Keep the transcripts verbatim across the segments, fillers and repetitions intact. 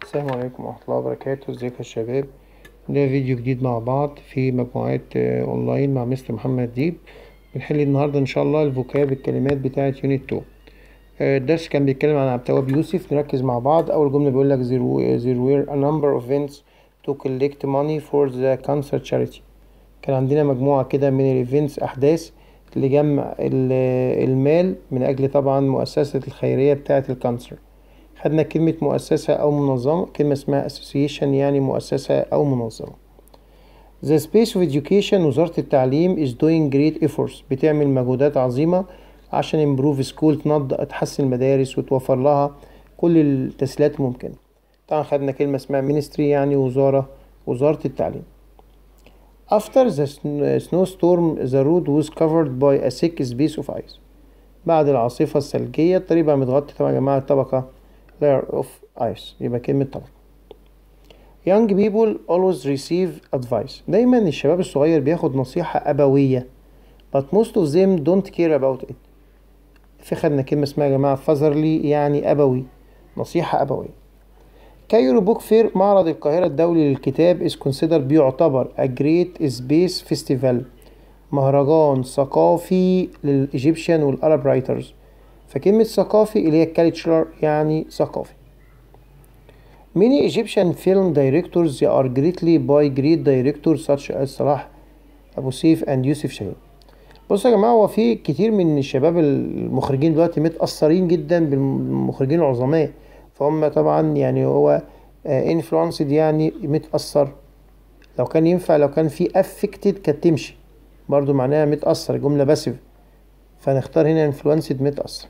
السلام عليكم ورحمة الله وبركاته. ازيكم يا شباب؟ ده فيديو جديد مع بعض في مجموعات آه، اونلاين مع مستر محمد ديب. بنحل النهاردة ان شاء الله الفوكاب الكلمات بتاعة يونت اتنين. آه، الدرس كان بيتكلم عن عبد التواب يوسف. نركز مع بعض. اول جملة بيقول لك there there were a number of events to collect money for the cancer charity. كان عندنا مجموعة كده من الايفنتس، احداث لجمع ال- المال من اجل طبعا مؤسسة الخيرية بتاعة الكانسر. خدنا كلمة مؤسسة أو منظمة، كلمة اسمها association يعني مؤسسة أو منظمة. The Space of Education وزارة التعليم is doing great efforts بتعمل مجهودات عظيمة عشان improve school تنض تحسن المدارس وتوفر لها كل التسهيلات الممكنة. طبعا خدنا كلمة اسمها ministry يعني وزارة وزارة التعليم. After the snowstorm the road was covered by a thick space of ice. بعد العاصفة الثلجية الطريق بقى متغطي طبعا يا جماعة طبقة layer of ice، يبقى كلمة طبقة. young people always receive advice. دايما الشباب الصغير بياخد نصيحة أبوية but most of them don't care about it. في خدنا كلمة اسمها يا جماعة fatherly يعني أبوي، نصيحة أبوية. كايرو بوك فير معرض القاهرة الدولي للكتاب is considered بيعتبر a great space festival مهرجان ثقافي للإيجيبشن والأرب رايترز. فكلمة ثقافي اللي هي كالتشر يعني ثقافي. Many Egyptian film directors are greatly by great directors such as صلاح أبو سيف and يوسف شاهين. بصوا يا جماعة، هو في كتير من الشباب المخرجين دلوقتي متأثرين جدا بالمخرجين العظماء، فهم طبعا يعني هو influenced يعني متأثر. لو كان ينفع لو كان في affected كانت تمشي برضو، معناها متأثر جملة باسف، فنختار هنا influenced متأثر.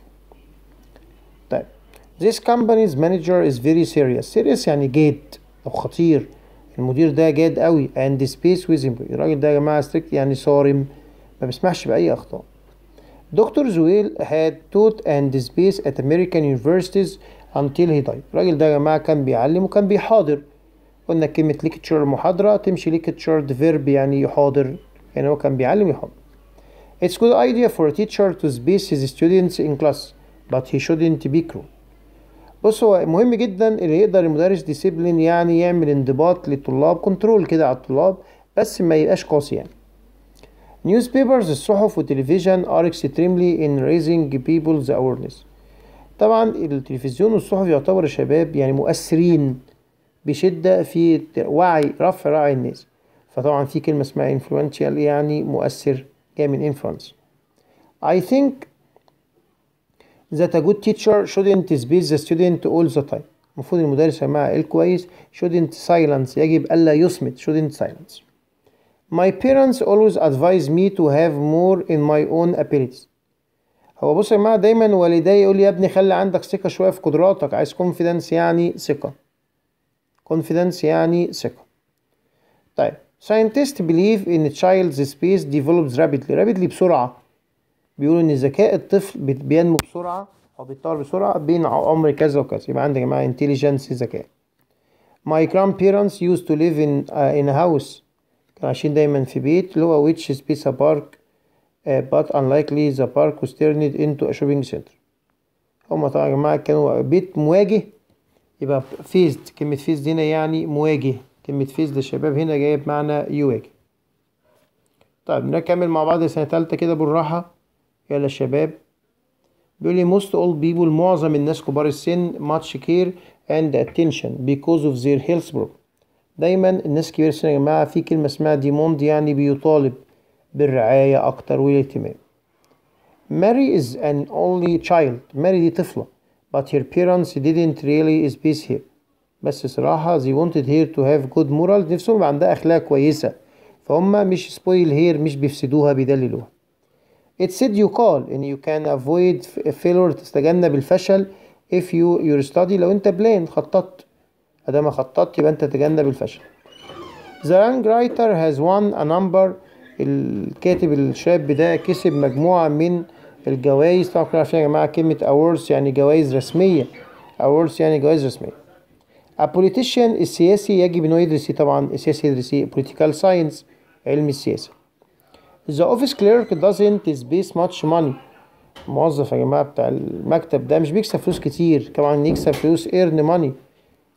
طيب This company's manager is very serious. serious يعني جاد أو خطير، المدير ده جاد قوي. and space with him. الراجل ده يا جماعة strict يعني صارم، ما بيسمحش بأي أخطاء. دكتور زويل had taught and space at American universities until he died. الراجل ده يا جماعة كان بيعلم وكان بيحاضر. قلنا كلمة lecture محاضرة تمشي lecture verb يعني يحاضر، يعني هو كان بيعلم ويحاضر. It's good idea for a teacher to space his students in class but he shouldn't be cruel. بص، هو مهم جدا اللي يقدر المدرس ديسيبلين يعني يعمل انضباط للطلاب، كنترول كده على الطلاب، بس ما يبقاش قاسي يعني. newspapers الصحف والتلفزيون are extremely in raising people's awareness. طبعا التلفزيون والصحف يعتبر الشباب يعني مؤثرين بشدة في وعي رفع وعي الناس، فطبعا في كلمة اسمها influential يعني مؤثر، جاي من influence. I think that a good teacher shouldn't space the student all the time. المفروض المدرس يا جماعة الكويس shouldn't silence يجب ألا يصمت shouldn't silence. My parents always advise me to have more in my own abilities. هو بص يا جماعة، دايما والدي يقول لي يا ابني خلي عندك ثقة شوية في قدراتك. عايز confidence يعني ثقة، confidence يعني ثقة. طيب scientists believe in child's space develops rapidly. rapidly بسرعة، بيقولوا ان ذكاء الطفل بينمو بسرعه او بيتطور بسرعه بين عمر كذا وكذا. يبقى عندك يا جماعه intelligence ذكاء. My grandparents used to live in uh, in a house. كانوا عايشين دايما في بيت اللي هو which space a park uh, but unlikely the park was turned into a shopping center. هما طبعا يا جماعه كانوا بيت مواجه، يبقى فيزد. كلمه فيزد هنا يعني مواجه، كلمه فيزد يا شباب هنا جايه بمعنى يواجه. طيب نكمل مع بعض سنه تالتة كده بالراحه. يلا شباب، بيقول لي most old people معظم الناس كبار السن much care and attention because of their health problem. دايما الناس كبار السن يا جماعة في كلمة اسمها demand يعني بيطالب بالرعاية أكتر والاهتمام. Mary is an only child. ماري دي طفلة but her parents didn't really space her. بس صراحة they wanted her to have good morals. نفسهم يبقى عندها أخلاق كويسة، فهم مش spoil her مش بيفسدوها بيدللوها. It said يقال إن you can avoid failure تتجنب الفشل if you your study لو أنت plan خططت. أدام خططت يبقى أنت تتجنب الفشل. The young writer has won a number. الكاتب الشاب ده كسب مجموعة من الجوائز. طبعا كلنا عارفين يا جماعة كلمة awards يعني جوائز رسمية. awards يعني جوائز رسمية. A politician السياسي يجب إنه يدرس طبعا السياسي يدرس political science علم السياسة. The office clerk doesn't space much money. الموظف يا جماعة بتاع المكتب ده مش بيكسب فلوس كتير، طبعا يكسب فلوس earn money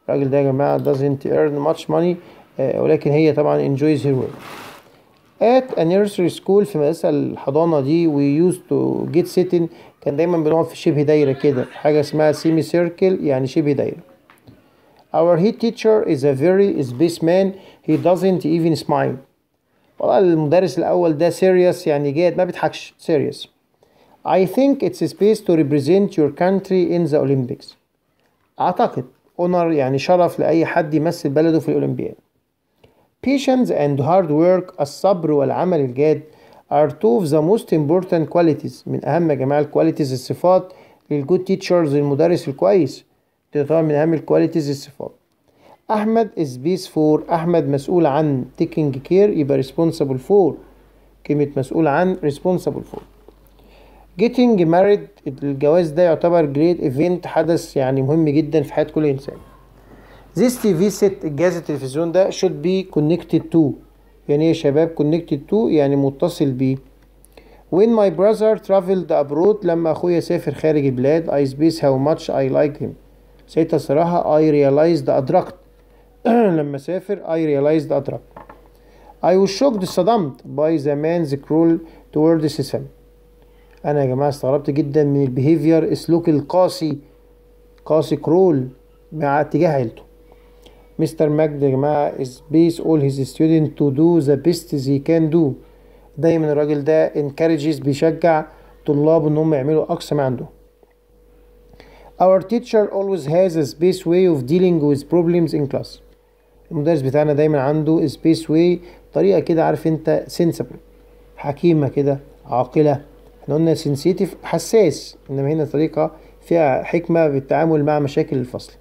الراجل ده يا جماعة doesn't earn much money آه ولكن هي طبعا enjoys her work. at a nursery school في مدرسة الحضانة دي we used to get sitting كان دايما بنقعد في شبه دايرة كده حاجة اسمها semi circle يعني شبه دايرة. our head teacher is a very spaceman he doesn't even smile. والله المدرس الأول ده serious يعني جاد ما بيضحكش serious. I think it's a space to represent your country in the Olympics. أعتقد honor يعني شرف لأي حد يمثل بلده في الأولمبياد. Patience and hard work الصبر والعمل الجاد are two of the most important qualities من أهم يا جماعة الكواليتيز الصفات للجود تيتشرز المدرس الكويس. ده طبعا من أهم الكواليتيز الصفات. أحمد is base for أحمد مسؤول عن taking care يبقى responsible for كلمة مسؤول عن responsible for. getting married الجواز ده يعتبر great event حدث يعني مهم جدا في حياة كل إنسان. this تي في set الجهاز التلفزيون ده should be connected to يعني ايه يا شباب connected to يعني متصل بيه. when my brother traveled abroad لما أخويا سافر خارج البلاد I space how much I like him ساعتها الصراحة I realized أدركت لما سافر I realized أدركت. I was shocked صدمت by the man's cruel towards his family. أنا يا جماعة استغربت جدا من البيهيفير السلوك القاسي قاسي كرول مع اتجاه عيلته. مستر ماجد يا جماعة is base all his students to do the best they can do. دايما الراجل ده encourages بيشجع طلابه ان هم يعملوا اقصى ما عندهم. Our teacher always has a space way of dealing with problems in class. المدرس بتاعنا دايما عنده space way طريقة كده عارف انت sensible حكيمة كده عاقلة. احنا قلنا sensitive حساس انما هنا طريقة فيها حكمة بالتعامل مع مشاكل الفصل.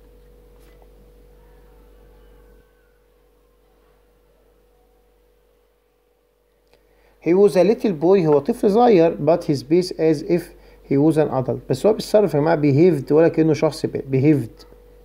He was a little boy هو طفل صغير but his base as if he was an adult بس هو بيتصرف يا جماعة behaved ولا كأنه شخص behaved.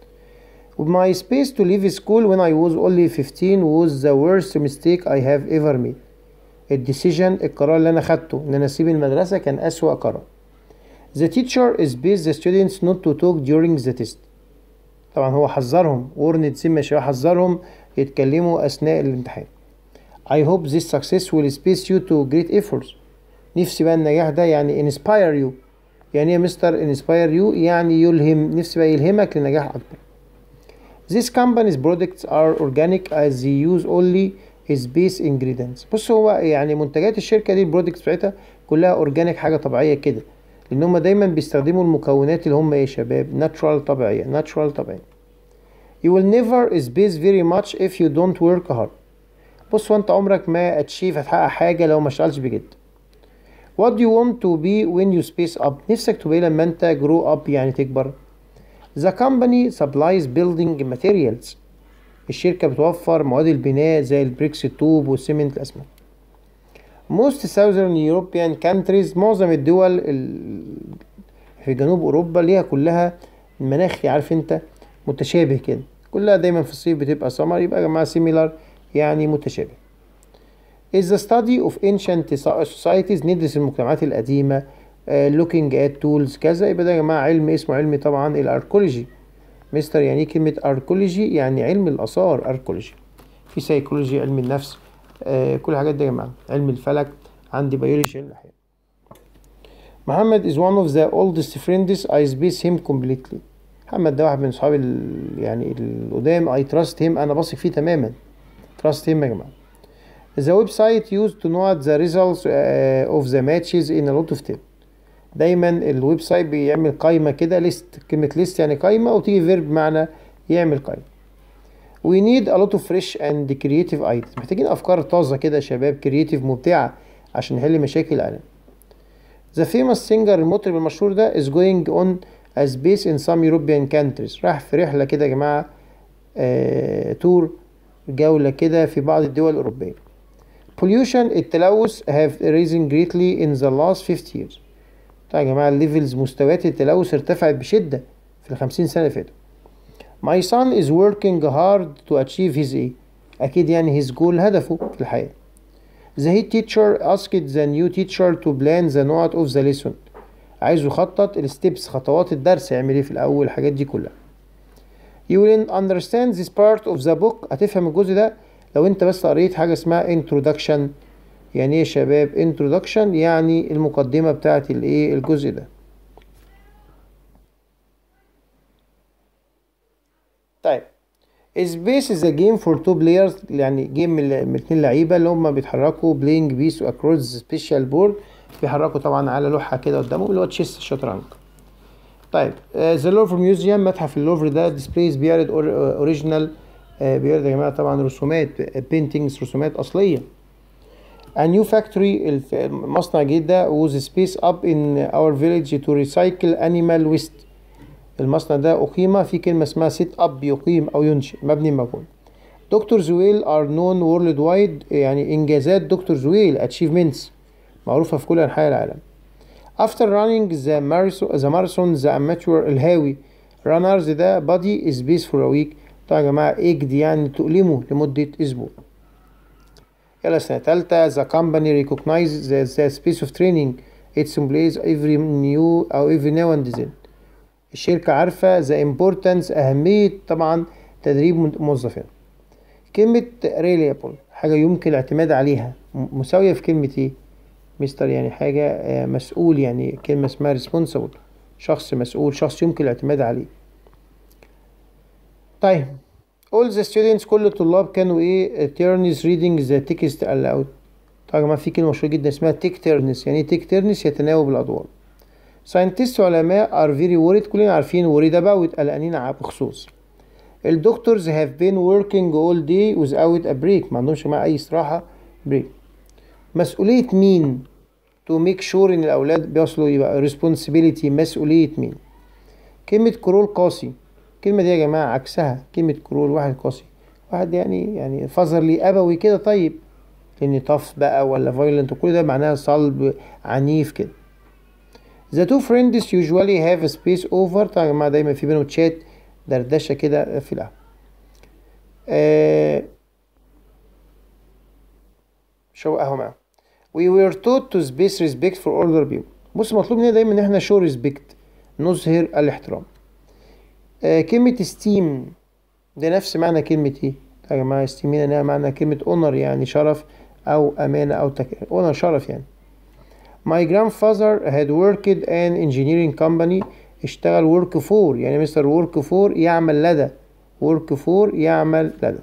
My space to leave school when I was only fifteen was the worst mistake I have ever made. الديسيجن القرار اللي أنا خدته إن أنا أسيب المدرسة كان أسوأ قرار. The teacher is based the students not to talk during the test. طبعا هو حذرهم warned them مش حذرهم يتكلموا أثناء الامتحان. I hope this success will space you to great efforts. نفسي بقى النجاح ده يعني inspire you. يعني يا مستر inspire you يعني يلهم نفسي بقى يلهمك لنجاح أكبر. This company's products are organic as they use only his base ingredients. بص هو يعني منتجات الشركة دي البرودكتس بتاعتها كلها اورجانيك حاجة طبيعية كده لأن هم دايما بيستخدموا المكونات اللي هم ايه يا شباب ناتشورال طبيعية ناتشورال طبيعية. You will never space very much if you don't work hard. بص هو انت عمرك ما اتشيف هتحقق حاجة لو ما اشتغلتش بجد. What do you want to be when you space up؟ نفسك تبقى لما انت grow up يعني تكبر. The company supplies building materials. الشركة بتوفر مواد البناء زي البريكس الطوب والسمنت الأسمنت. Most southern European countries معظم الدول في جنوب أوروبا ليها كلها المناخ عارف انت متشابه كده كلها دايما في الصيف بتبقى سمر يبقى يا جماعة similar يعني متشابه. is the study of ancient societies ندرس المجتمعات القديمة uh, looking at tools كذا يبقى ده يا جماعة علم اسمه علم طبعا الاركولوجي. مستر يعني كلمة اركولوجي يعني علم الآثار اركولوجي. في سيكولوجي علم النفس آه كل الحاجات دي يا جماعة علم الفلك عندي بيولوجي علم الأحياء. محمد is one of the oldest friends I space him completely. محمد ده واحد من صحابي يعني القدام I trust him أنا بثق فيه تماما. trust him يا جماعة. The website used to note the results uh, of the matches in a lot of time. دايما الويب سايت بيعمل قائمة كده ليست كلمة ليست يعني قائمة وتيجي فيرب بمعنى يعمل قائمة. We need a lot of fresh and creative ideas. محتاجين أفكار طازة كده يا شباب creative مبدعة عشان نحل مشاكل العالم. The famous singer المطرب المشهور ده is going on a space in some European countries. راح في رحلة كده يا جماعة آه، تور جولة كده في بعض الدول الأوروبية. Pollution التلوث have risen greatly in the last fifty years. طيب يا جماعة الليفلز مستويات التلوث ارتفعت بشدة في الخمسين سنة اللي فاتوا. My son is working hard to achieve his A. أكيد يعني his goal هدفه في الحياة. The head teacher asked the new teacher to plan the note of the lesson. عايزه يخطط الستبس خطوات الدرس يعمل ايه في الأول الحاجات دي كلها. You will understand this part of the book. هتفهم الجزء ده لو انت بس قريت حاجة اسمها introduction. يعني ايه يا شباب introduction؟ يعني المقدمة بتاعت الايه الجزء ده. طيب Space is a game for two players، يعني جيم من اتنين لعيبة اللي هم بيتحركوا playing piece across special board، بيحركوا طبعا على لوحة كده قدامهم اللي هو تشيس الشطرنج. طيب ذا لوفر ميوزيوم، متحف اللوفر ده ديسبلايز بيعرض اوريجينال، بيعرض يا جماعه طبعا رسومات بينتينجز، رسومات اصليه. A new factory، المصنع الجديد ده was space up in our village to recycle animal waste. المصنع ده أقيم في كلمة اسمها set up، يقيم أو ينشئ، مبني مجهول. دكتور زويل are known worldwide، يعني إنجازات دكتور زويل achievements معروفة في كل أنحاء العالم. After running the marathon the marathon the amateur الهاوي runners ده body is based for a week. طبعا يا جماعة اجد يعني تؤلمه لمدة أسبوع. يلا سنة تالتة the company recognizes the, the space of training its employees every new أو every now and then. الشركة عارفة the importance أهمية طبعا تدريب موظفين. كلمة reliable حاجة يمكن الاعتماد عليها، مساوية في كلمة ايه؟ مستر يعني حاجة مسؤول، يعني كلمة اسمها responsible، شخص مسؤول، شخص يمكن الاعتماد عليه. طيب all the students كل الطلاب كانوا ايه turns reading the text aloud. طبعا يا جماعة في كلمة مشهورة جدا اسمها take turns، يعني take turns يتناوب الأدوار. scientists علماء are very worried، كلنا عارفين worried about قلقانين بخصوص. الدكتورز have been working all day without a break، ما عندهمش مع أي استراحة break. مسؤولية مين؟ to make sure إن الأولاد بيصلوا يبقى responsibility، مسؤولية مين؟ كلمة كرول قاسي، الكلمة دي يا جماعة عكسها كلمة كرول واحد قاسي، واحد يعني يعني فظرلي أبوي كده، طيب لأن طف بقى ولا violent وكل ده معناها صلب عنيف كده. The two friends usually have a space over، طبعا يا جماعة دايما في بينهم تشات دردشة كده في القهوة. آه شو قهوة معاهم. We were taught to space respect for older people. بص مطلوب مننا دايما ان احنا show respect، نظهر الاحترام. آه كلمة esteem ده نفس معنى كلمة ايه يا جماعة؟ esteem هنا معنى كلمة honor، يعني شرف او امانة او تكريم. honor شرف يعني. My grandfather had worked an engineering company، اشتغل work for، يعني مستر work for يعمل لدى، work for يعمل لدى.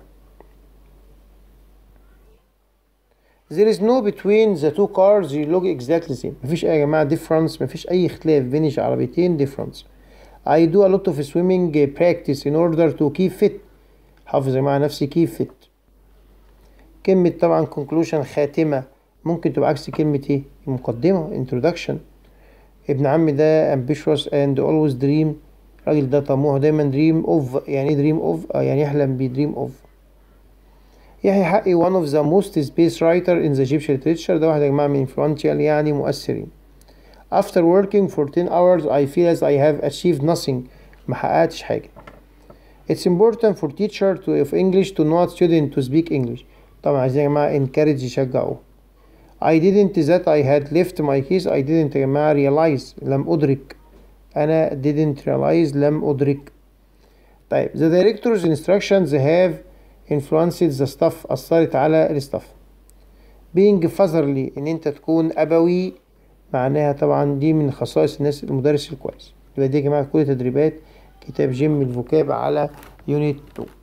There is no between the two cars you look exactly same، مفيش يا جماعة difference، مفيش أي اختلاف بين العربيتين difference. I do a lot of swimming practice in order to keep fit، حافظ يا جماعة نفسي keep fit. كلمة طبعا conclusion خاتمة ممكن تبقى عكس كلمة ايه؟ مقدمة introduction. ابن عمي ده ambitious and always dream، الراجل ده طموح دايما dream of، يعني ايه dream of؟ يعني يحلم ب dream of. يحيى حقي one of the most space writer in the Egyptian literature، ده واحد يا جماعة من influential يعني مؤثرين. After working for ten hours I feel as I have achieved nothing، ما حققتش حاجة. It's important for teacher to of English to know student to speak English، طبعا عايزين يا جماعة encourage يشجعوه. I didn't that I had left my keys، I didn't يا جماعة realize لم أدرك، أنا didn't realize لم أدرك. طيب the director's instructions have influenced the staff، أثرت على الستاف. being fatherly إن أنت تكون أبوي، معناها طبعا دي من خصائص الناس المدرس الكويس. يبقى دي يا جماعة كل تدريبات كتاب جيم الفوكاب على يونت اتنين.